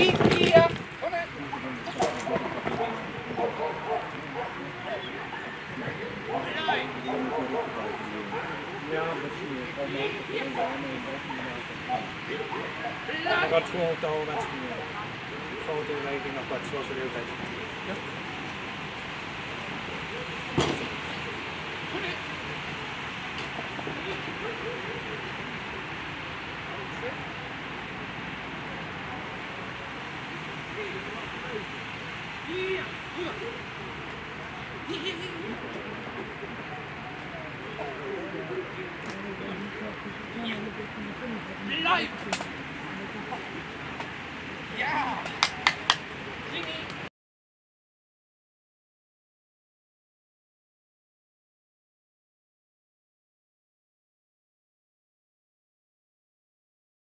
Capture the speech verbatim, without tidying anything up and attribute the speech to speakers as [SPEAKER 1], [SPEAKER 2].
[SPEAKER 1] Hier! Kom maar!
[SPEAKER 2] Ja, precies. Ik had gewoon op de oude mensen meer. Foto rekening apart, zoals we de hele tijd doen. Ja?
[SPEAKER 1] Blijf! Ja! Zie niet!